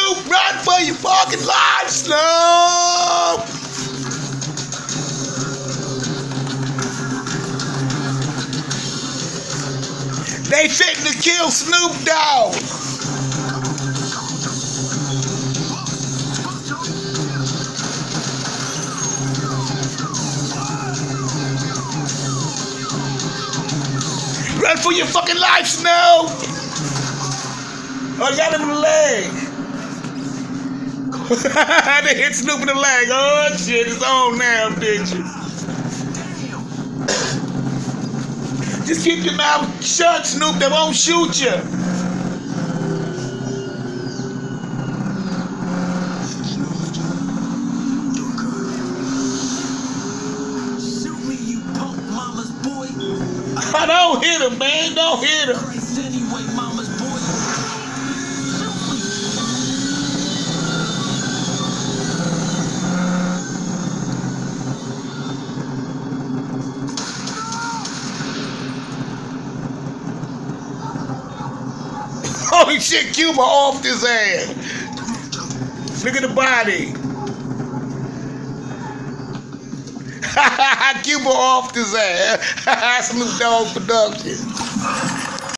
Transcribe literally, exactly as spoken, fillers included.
Snoop, run for your fucking life, Snoop! They fitting to kill Snoop Dogg. Run for your fucking life, Snoop! Oh, you got him in the leg. They hit Snoop in the leg. Oh, shit, it's on now, bitches. Just keep your mouth shut, Snoop. They won't shoot you. Shoot me, you punk mama's boy. I don't hit him, man. Don't hit him. Christ anyway, mama's boy. Holy shit, Cuba off his ass. Look at the body. Cuba off his ass. Snoop Dogg Production.